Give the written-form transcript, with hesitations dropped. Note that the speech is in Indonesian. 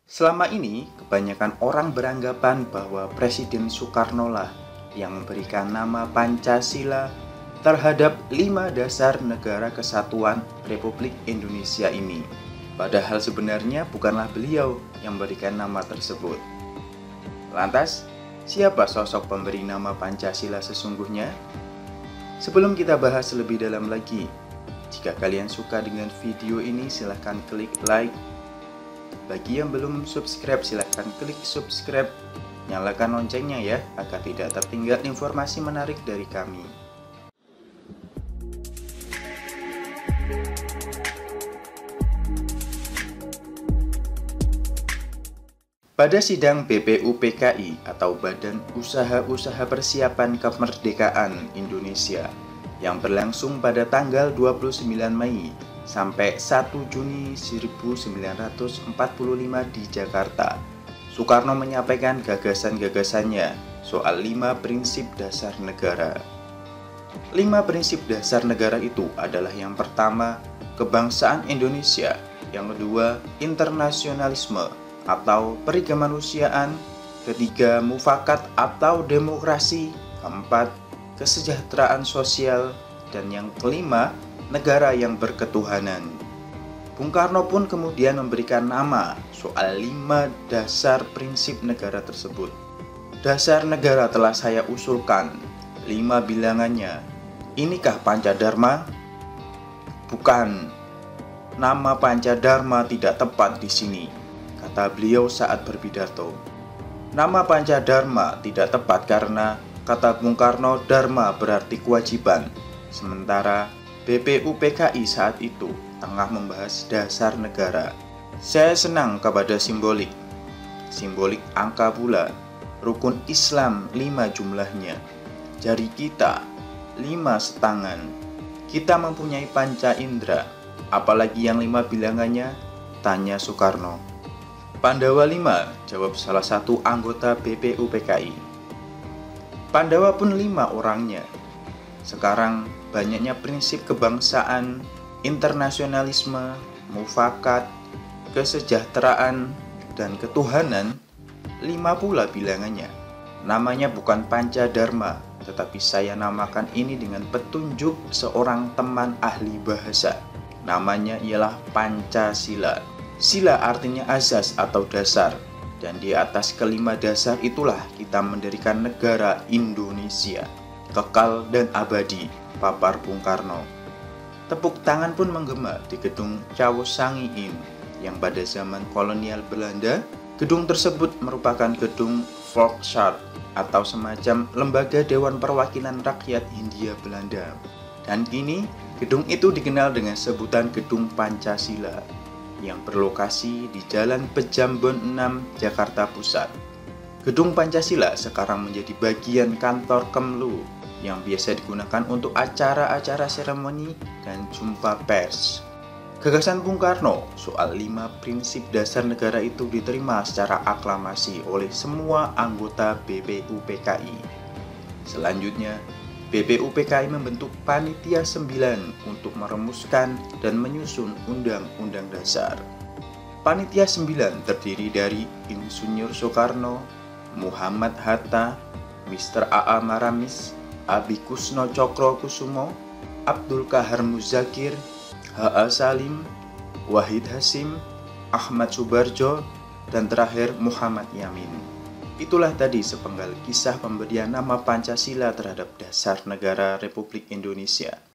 Selama ini, kebanyakan orang beranggapan bahwa Presiden Soekarno lah yang memberikan nama Pancasila terhadap 5 dasar negara kesatuan Republik Indonesia ini. Padahal sebenarnya bukanlah beliau yang memberikan nama tersebut. Lantas, siapa sosok pemberi nama Pancasila sesungguhnya? Sebelum kita bahas lebih dalam lagi, jika kalian suka dengan video ini silahkan klik like. Bagi yang belum subscribe silahkan klik subscribe. Nyalakan loncengnya ya agar tidak tertinggal informasi menarik dari kami. Pada sidang BPUPKI atau Badan Usaha-Usaha Persiapan Kemerdekaan Indonesia yang berlangsung pada tanggal 29 Mei sampai 1 Juni 1945 di Jakarta, Soekarno menyampaikan gagasan-gagasannya soal 5 prinsip dasar negara. 5 prinsip dasar negara itu adalah yang pertama, kebangsaan Indonesia, yang kedua, internasionalisme atau perikemanusiaan, ketiga, mufakat atau demokrasi, keempat, kesejahteraan sosial, dan yang kelima, negara yang berketuhanan. Bung Karno pun kemudian memberikan nama soal 5 dasar prinsip negara tersebut. Dasar negara telah saya usulkan, 5 bilangannya. Inikah Pancadharma? Bukan. Nama Pancadharma tidak tepat di sini, kata beliau saat berpidato. Nama Pancadharma tidak tepat karena, kata Bung Karno, dharma berarti kewajiban. Sementara BPUPKI saat itu tengah membahas dasar negara. Saya senang kepada simbolik. Simbolik angka pula. Rukun Islam 5 jumlahnya. Jari kita 5 setangan. Kita mempunyai panca indera. Apalagi yang 5 bilangannya? Tanya Soekarno. Pandawa 5, jawab salah satu anggota BPUPKI. Pandawa pun 5 orangnya. Sekarang banyaknya prinsip kebangsaan, internasionalisme, mufakat, kesejahteraan, dan ketuhanan, 5 pula bilangannya. Namanya bukan Pancadharma, tetapi saya namakan ini dengan petunjuk seorang teman ahli bahasa. Namanya ialah Pancasila. Sila artinya asas atau dasar, dan di atas kelima dasar itulah kita mendirikan negara Indonesia, kekal dan abadi, papar Bung Karno. Tepuk tangan pun menggema di gedung Cawo Sangiin yang pada zaman kolonial Belanda. Gedung tersebut merupakan gedung Volksraad atau semacam lembaga Dewan Perwakilan Rakyat Hindia Belanda. Dan kini gedung itu dikenal dengan sebutan Gedung Pancasila yang berlokasi di Jalan Pejambon 6, Jakarta Pusat. Gedung Pancasila sekarang menjadi bagian kantor Kemlu yang biasa digunakan untuk acara-acara seremoni dan jumpa pers. Gagasan Bung Karno soal 5 prinsip dasar negara itu diterima secara aklamasi oleh semua anggota BPUPKI. Selanjutnya, BPUPKI membentuk Panitia 9 untuk merumuskan dan menyusun Undang-Undang Dasar. Panitia 9 terdiri dari Insinyur Soekarno, Muhammad Hatta, Mr. A.A. Maramis, Abi Kusno Cokrokusumo, Abdul Qahar Muzakir, H.A. Salim, Wahid Hasim, Ahmad Subarjo, dan terakhir Muhammad Yamin. Itulah tadi sepenggal kisah pemberian nama Pancasila terhadap dasar negara Republik Indonesia.